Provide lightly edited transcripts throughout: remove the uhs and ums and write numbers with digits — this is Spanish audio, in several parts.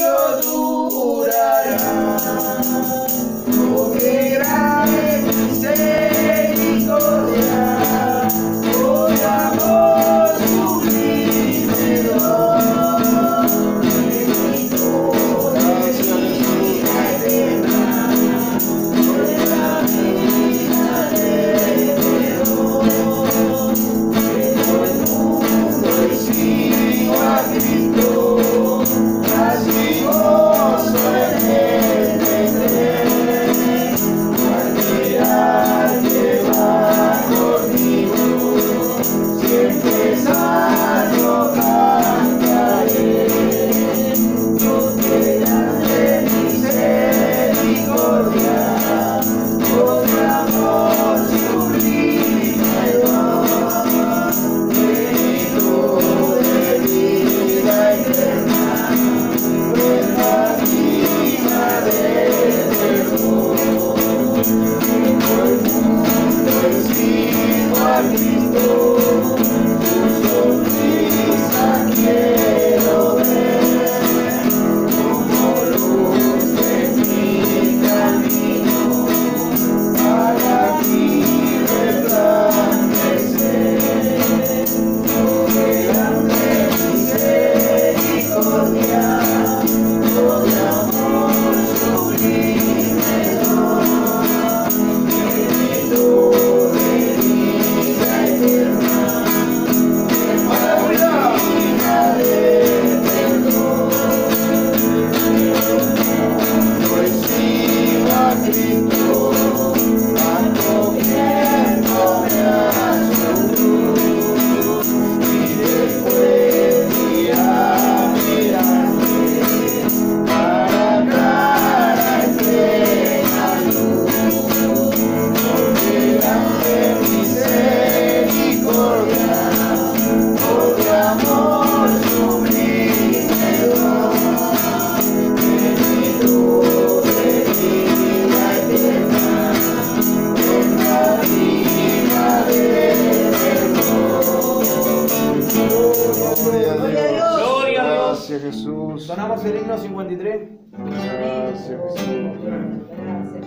Sonamos el himno 53. Gracias, Jesús. Gracias,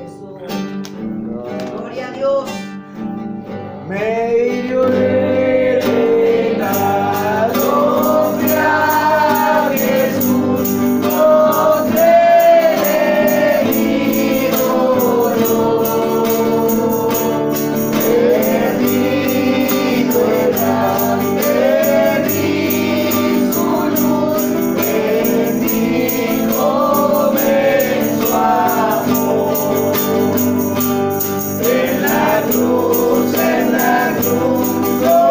Jesús. Gloria a Dios. Medio de pecado, a Jesús, no te ignoro. Bendito el grande Cristo, bendito de su amor. En la cruz,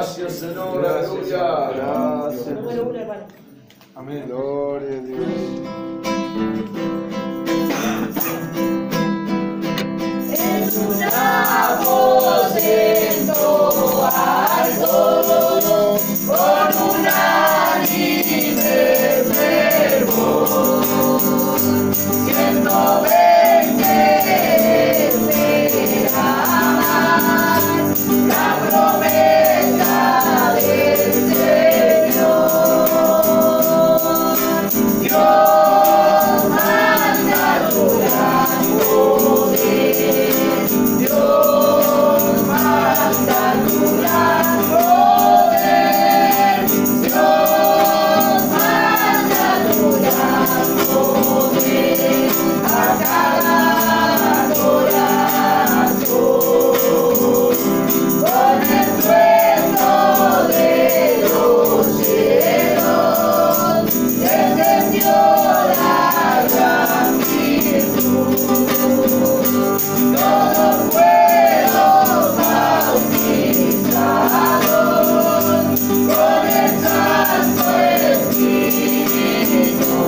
Gracias, Señor. Aleluya. Gracias. Número 1, hermano. Amén. Gloria a Dios. Es un aposento alto con unánime fervor. 120 esperaban la promesa del Señor. Dios manda su gran poder. Dios manda su gran poder. Dios manda su gran poder a cada corazón. Con el trueno de los cielos descendió la gran virtud. Todos fueron bautizados con el Santo Espíritu.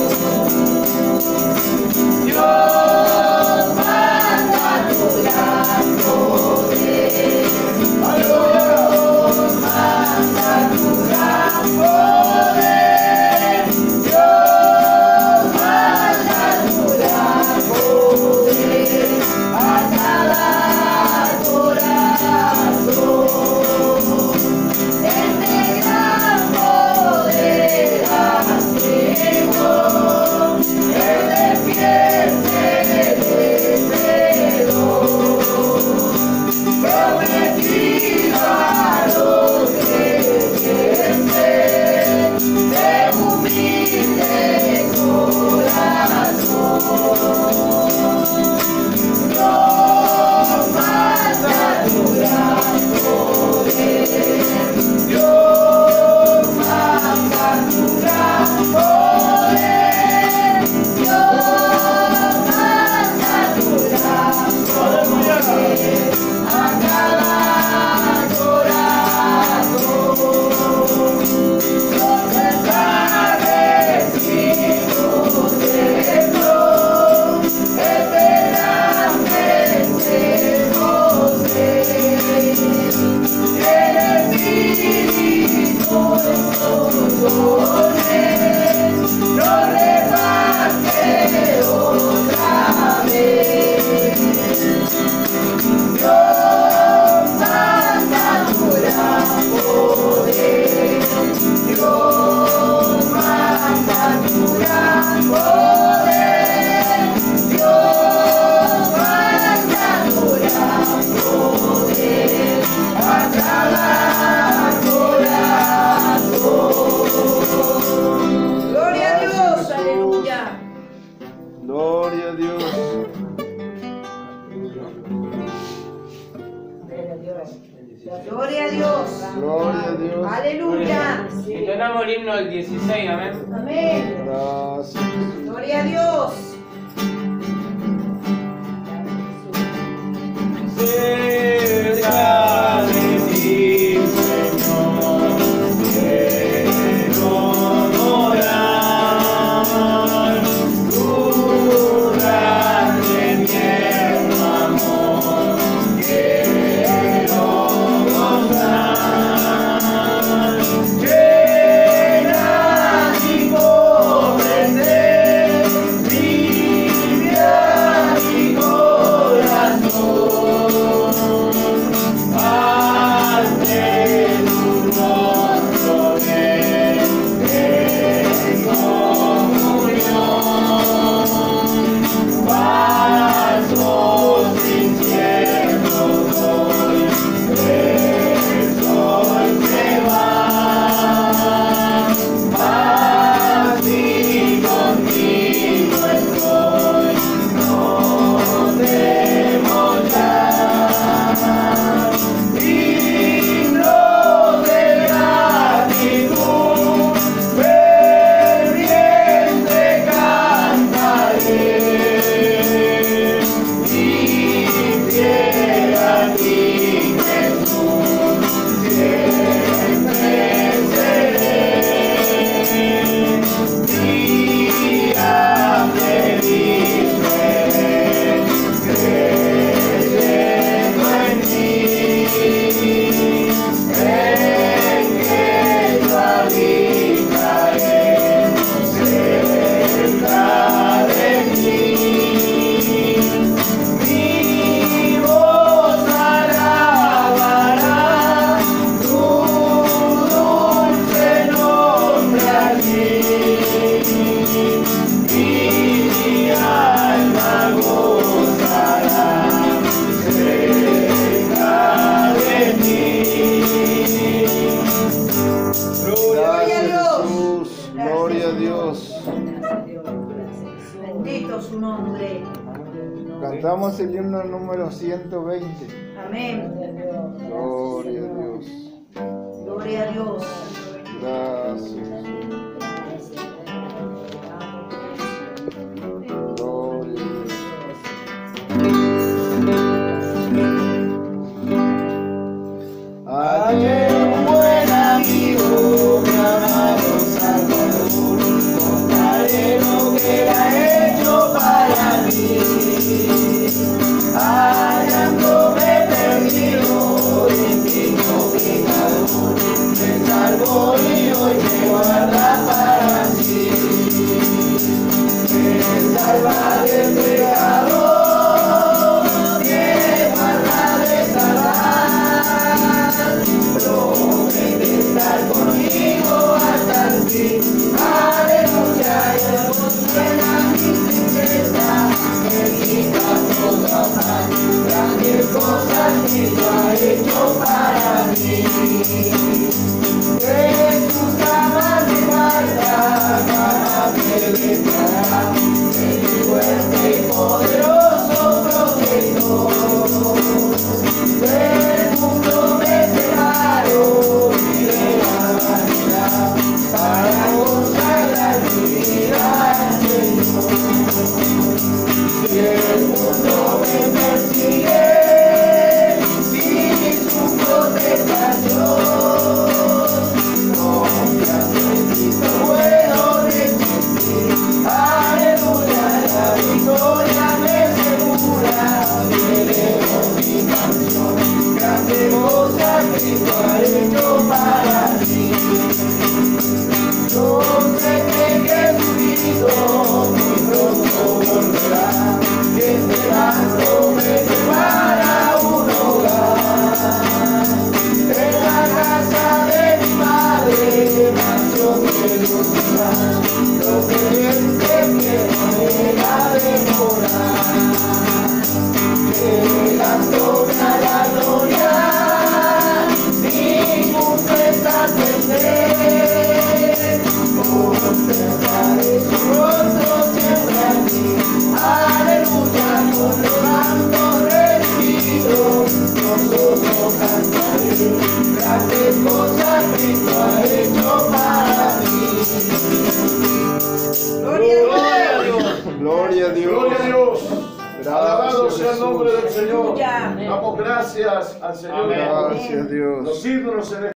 Dios manda tu gran poder. Dios manda tu gran poder. Dios manda tu gran poder a cada corazón. Este gran poder antiguo es de fieste prometido a los creyentes de humilde corazón. Dios manda tu gran poder. Dios manda tu gran poder. Dios manda tu gran poder a cada corazón. Los esclarecidos de Dios eternamente José. El Espíritu en sus dones lo reparte otra vez. Dios manda tu gran poder. Dios manda tu gran poder. Dios manda tu gran poder a cada corazón. Gloria a Dios, aleluya. Gloria a Dios. Gloria a Dios. Gloria a Dios. Aleluya. Entonamos el himno del 16, amén. Amén. Gracias. Gloria a Dios. Cerca de ti, Señor, quiero adorar tu grande tierno amor, quiero gozar. Llena mi pobre ser, limpia mi corazón. su nombre. Cantamos el himno número 120. Amén. Gloria a Dios. Gloria a Dios. Gracias. Gloria a Dios. Ayer un buen amigo, mi amado Salvador, contaré lo que Él ha hecho para mí. Hallándome perdido y niño pecador, me salvó y hoy me guarda para sí. Me salva del pecado. Conmigo hasta el fin, aleluya, y el consuela mi tristeza, me quita toda paz, grandes cosas que Dios ha hecho para mí. Jesús jamás me falta para me declarar, es mi fuerte y poderoso protector. Del mundo me separo, para consagrar mi vida al Señor. Si el mundo me persigue sin su protección, confiando en Cristo puedo resistir. Aleluya, la victoria me asegura. Elevo mi canción, grande cosa Cristo ha hecho para mí. Yo sé que Jesucristo muy pronto volverá, que esperando me prepara un hogar. En la casa de mi madre, mansión de Dios está, lo que Él se quiere a demorar. Llegándome a la gloria, ningún pesar tendré. Contemplaré su rostro siempre a mí. Aleluya, con los santos redimidos, nosotros cantaré grandes cosas que Cristo ha hecho para mí. Gloria a Dios. Gloria a Dios. Gloria a Dios. Alabado sea el nombre del Señor. Aleluya. Damos gracias al Señor. Amén. Gracias a Dios. Los himnos en